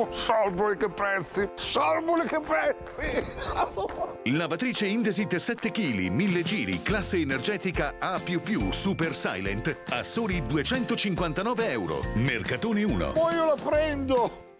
Sorvoli che prezzi! Sorvoli che prezzi! Lavatrice Indesit 7 kg, 1000 giri, classe energetica A++ Super Silent a soli 259 euro. Mercatone 1. Poi io la prendo!